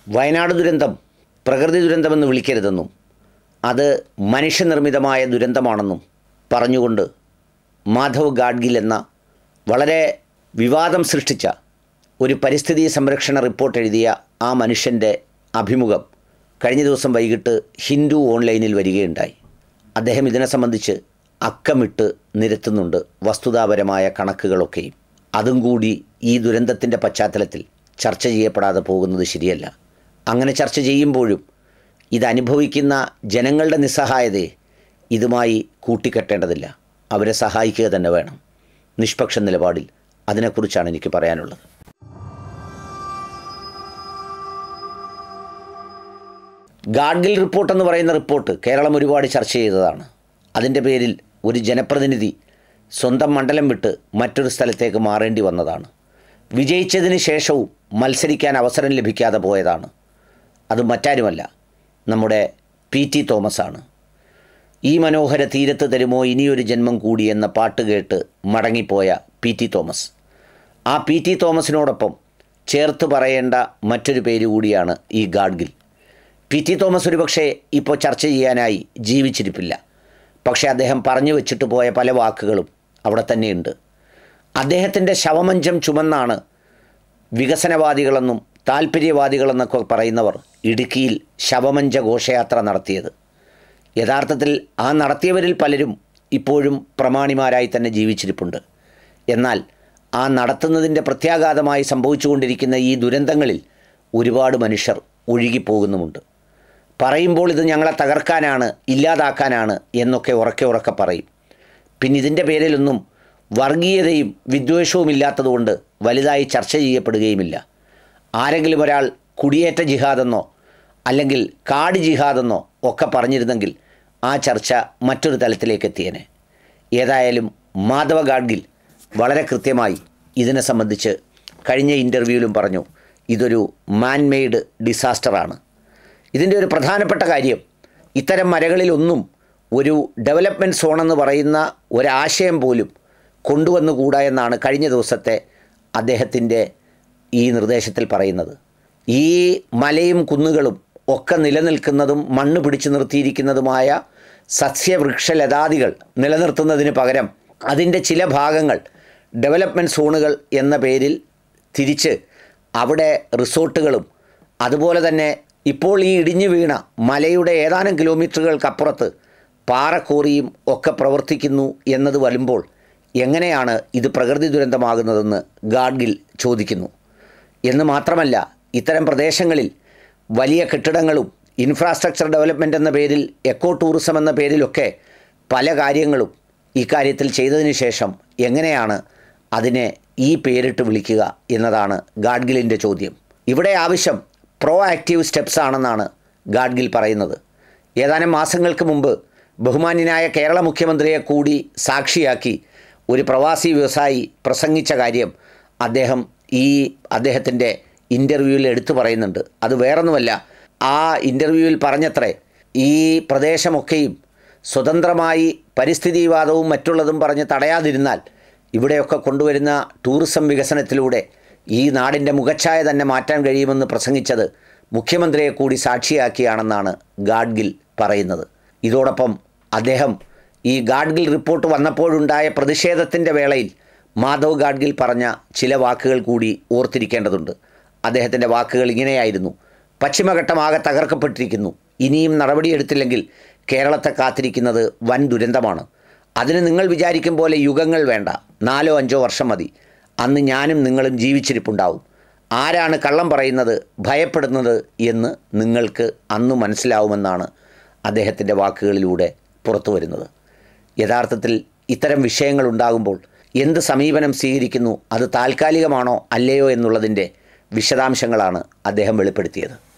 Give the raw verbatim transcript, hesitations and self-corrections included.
വയനാട് ദുരന്തം പ്രകൃതി ദുരന്തമെന്ന് വിളിക്കരുതെന്നും അത് മനുഷ്യനിർമ്മിതമായ ദുരന്തമാണെന്നും പറഞ്ഞുകൊണ്ട് മാധവ് ഗാഡ്ഗിൽ എന്ന വളരെ വിവാദം സൃഷ്ടിച്ച ഒരു പരിസ്ഥിതി സംരക്ഷണ റിപ്പോർട്ട് എഴുതിയ ആ മനുഷ്യൻ്റെ അഭിമുഖം കഴിഞ്ഞ ദിവസം വൈകിട്ട് ഹിന്ദു ഓൺലൈനിൽ വരികയുണ്ടായി. അദ്ദേഹം ഇതിനെ സംബന്ധിച്ച് അക്കമിട്ട് നിരത്തുന്നുണ്ട് വസ്തുതാപരമായ കണക്കുകളൊക്കെയും. അതും കൂടി ഈ ദുരന്തത്തിൻ്റെ പശ്ചാത്തലത്തിൽ ചർച്ച ചെയ്യപ്പെടാതെ പോകുന്നത് ശരിയല്ല. അങ്ങനെ ചർച്ച ചെയ്യുമ്പോഴും ഇതനുഭവിക്കുന്ന ജനങ്ങളുടെ നിസ്സഹായതയെ ഇതുമായി കൂട്ടിക്കെട്ടേണ്ടതില്ല. അവരെ സഹായിക്കുക തന്നെ വേണം. നിഷ്പക്ഷ നിലപാടിൽ അതിനെക്കുറിച്ചാണ് എനിക്ക് പറയാനുള്ളത്. ഗാഡ്ഗിൽ റിപ്പോർട്ടെന്ന് പറയുന്ന റിപ്പോർട്ട് കേരളം ഒരുപാട് ചർച്ച ചെയ്തതാണ്. അതിൻ്റെ പേരിൽ ഒരു ജനപ്രതിനിധി സ്വന്തം മണ്ഡലം വിട്ട് മറ്റൊരു സ്ഥലത്തേക്ക് മാറേണ്ടി വന്നതാണ്. വിജയിച്ചതിന് ശേഷവും മത്സരിക്കാൻ അവസരം ലഭിക്കാതെ പോയതാണ്. അത് മറ്റാരുമല്ല, നമ്മുടെ പി ടി തോമസ് ആണ്. ഈ മനോഹര തീരത്ത് തരുമോ ഇനിയൊരു ജന്മം കൂടി എന്ന പാട്ട് കേട്ട് മടങ്ങിപ്പോയ പി ടി തോമസ്. ആ പി ടി തോമസിനോടൊപ്പം ചേർത്ത് പറയേണ്ട മറ്റൊരു പേര് കൂടിയാണ് ഈ ഗാഡ്ഗിൽ. പി ടി തോമസ് ഒരു പക്ഷേ ഇപ്പോൾ ചർച്ച ചെയ്യാനായി ജീവിച്ചിരിപ്പില്ല. പക്ഷേ അദ്ദേഹം പറഞ്ഞു വെച്ചിട്ട് പോയ പല വാക്കുകളും അവിടെ തന്നെയുണ്ട്. അദ്ദേഹത്തിൻ്റെ ശവമഞ്ചം ചുമന്നാണ് വികസനവാദികളെന്നും താല്പര്യവാദികളെന്നൊക്കെ പറയുന്നവർ ഇടുക്കിയിൽ ശവമഞ്ച ഘോഷയാത്ര നടത്തിയത്. യഥാർത്ഥത്തിൽ ആ നടത്തിയവരിൽ പലരും ഇപ്പോഴും പ്രമാണിമാരായി തന്നെ ജീവിച്ചിരിപ്പുണ്ട്. എന്നാൽ ആ നടത്തുന്നതിൻ്റെ പ്രത്യാഘാതമായി സംഭവിച്ചുകൊണ്ടിരിക്കുന്ന ഈ ദുരന്തങ്ങളിൽ ഒരുപാട് മനുഷ്യർ ഒഴുകിപ്പോകുന്നുമുണ്ട്. പറയുമ്പോൾ ഇത് ഞങ്ങളെ തകർക്കാനാണ്, ഇല്ലാതാക്കാനാണ് എന്നൊക്കെ ഉറക്കെ ഉറക്കെ പറയും. പിന്നെ ഇതിൻ്റെ പേരിലൊന്നും വർഗീയതയും വിദ്വേഷവും ഇല്ലാത്തതുകൊണ്ട് വലുതായി ചർച്ച ചെയ്യപ്പെടുകയുമില്ല. ആരെങ്കിലും ഒരാൾ കുടിയേറ്റ ജിഹാദെന്നോ അല്ലെങ്കിൽ കാട് ജിഹാദെന്നോ ഒക്കെ പറഞ്ഞിരുന്നെങ്കിൽ ആ ചർച്ച മറ്റൊരു തലത്തിലേക്ക് എത്തിയേനെ. ഏതായാലും മാധവ ഗാഡ്ഗിൽ വളരെ കൃത്യമായി ഇതിനെ സംബന്ധിച്ച് കഴിഞ്ഞ ഇൻ്റർവ്യൂവിലും പറഞ്ഞു, ഇതൊരു മാൻ മെയ്ഡ് ഡിസാസ്റ്ററാണ്. ഇതിൻ്റെ ഒരു പ്രധാനപ്പെട്ട കാര്യം, ഇത്തരം മരകളിലൊന്നും ഒരു ഡെവലപ്മെൻറ്റ് സോണെന്ന് പറയുന്ന ഒരാശയം പോലും കൊണ്ടുവന്നുകൂടാ എന്നാണ് കഴിഞ്ഞ ദിവസത്തെ അദ്ദേഹത്തിൻ്റെ ഈ നിർദ്ദേശത്തിൽ പറയുന്നത്. ഈ മലയും കുന്നുകളും ഒക്കെ നിലനിൽക്കുന്നതും മണ്ണ് പിടിച്ചു നിർത്തിയിരിക്കുന്നതുമായ സസ്യവൃക്ഷലതാദികൾ നിലനിർത്തുന്നതിന് പകരം അതിൻ്റെ ചില ഭാഗങ്ങൾ ഡെവലപ്മെൻറ്റ് സോണുകൾ എന്ന പേരിൽ തിരിച്ച് അവിടെ റിസോർട്ടുകളും അതുപോലെ തന്നെ ഇപ്പോൾ ഈ ഇടിഞ്ഞു വീണ മലയുടെ ഏതാനും കിലോമീറ്ററുകൾക്കപ്പുറത്ത് പാറക്കോറിയും ഒക്കെ പ്രവർത്തിക്കുന്നു എന്നത് വരുമ്പോൾ എങ്ങനെയാണ് ഇത് പ്രകൃതി ദുരന്തമാകുന്നതെന്ന് ഗാഡ്ഗിൽ ചോദിക്കുന്നു. എന്ന് മാത്രമല്ല, ഇത്തരം പ്രദേശങ്ങളിൽ വലിയ കെട്ടിടങ്ങളും ഇൻഫ്രാസ്ട്രക്ചർ ഡെവലപ്മെൻ്റ് എന്ന പേരിൽ എക്കോ ടൂറിസം എന്ന പേരിലൊക്കെ പല കാര്യങ്ങളും ഇക്കാര്യത്തിൽ ചെയ്തതിന് ശേഷം എങ്ങനെയാണ് അതിനെ ഈ പേരിട്ട് വിളിക്കുക എന്നതാണ് ഗാഡ്ഗിലിൻ്റെ ചോദ്യം. ഇവിടെ ആവശ്യം പ്രോ ആക്റ്റീവ് സ്റ്റെപ്സ് ആണെന്നാണ് ഗാഡ്ഗിൽ പറയുന്നത്. ഏതാനും മാസങ്ങൾക്ക് മുമ്പ് ബഹുമാന്യനായ കേരള മുഖ്യമന്ത്രിയെ കൂടി സാക്ഷിയാക്കി ഒരു പ്രവാസി വ്യവസായി പ്രസംഗിച്ച കാര്യം അദ്ദേഹം ഈ അദ്ദേഹത്തിൻ്റെ ഇൻ്റർവ്യൂവിൽ എടുത്തു പറയുന്നുണ്ട്. അത് വേറൊന്നുമല്ല, ആ ഇൻ്റർവ്യൂവിൽ പറഞ്ഞത്രേ, ഈ പ്രദേശമൊക്കെയും സ്വതന്ത്രമായി പരിസ്ഥിതിവാദവും മറ്റുള്ളതും പറഞ്ഞ് തടയാതിരുന്നാൽ ഇവിടെയൊക്കെ കൊണ്ടുവരുന്ന ടൂറിസം വികസനത്തിലൂടെ ഈ നാടിൻ്റെ മുഖച്ഛായ തന്നെ മാറ്റാൻ കഴിയുമെന്ന് പ്രസംഗിച്ചത് മുഖ്യമന്ത്രിയെ കൂടി സാക്ഷിയാക്കിയാണെന്നാണ് ഗാഡ്ഗിൽ പറയുന്നത്. ഇതോടൊപ്പം അദ്ദേഹം ഈ ഗാഡ്ഗിൽ റിപ്പോർട്ട് വന്നപ്പോഴുണ്ടായ പ്രതിഷേധത്തിൻ്റെ വേളയിൽ മാധവ് ഗാഡ്ഗിൽ പറഞ്ഞ ചില വാക്കുകൾ കൂടി ഓർത്തിരിക്കേണ്ടതുണ്ട്. അദ്ദേഹത്തിൻ്റെ വാക്കുകൾ ഇങ്ങനെയായിരുന്നു: പശ്ചിമഘട്ടമാകെ തകർക്കപ്പെട്ടിരിക്കുന്നു. ഇനിയും നടപടിയെടുത്തില്ലെങ്കിൽ കേരളത്തെ കാത്തിരിക്കുന്നത് വൻ ദുരന്തമാണ്. അതിന് നിങ്ങൾ വിചാരിക്കും പോലെ യുഗങ്ങൾ വേണ്ട, നാലോ അഞ്ചോ വർഷം മതി. അന്ന് ഞാനും നിങ്ങളും ജീവിച്ചിരിപ്പുണ്ടാവും. ആരാണ് കള്ളം പറയുന്നത്, ഭയപ്പെടുന്നത് എന്ന് നിങ്ങൾക്ക് അന്ന് മനസ്സിലാവുമെന്നാണ് അദ്ദേഹത്തിൻ്റെ വാക്കുകളിലൂടെ പുറത്തു വരുന്നത്. യഥാർത്ഥത്തിൽ ഇത്തരം വിഷയങ്ങളുണ്ടാകുമ്പോൾ എന്ത് സമീപനം സ്വീകരിക്കുന്നു, അത് താൽക്കാലികമാണോ അല്ലയോ എന്നുള്ളതിൻ്റെ വിശദാംശങ്ങളാണ് അദ്ദേഹം വെളിപ്പെടുത്തിയത്.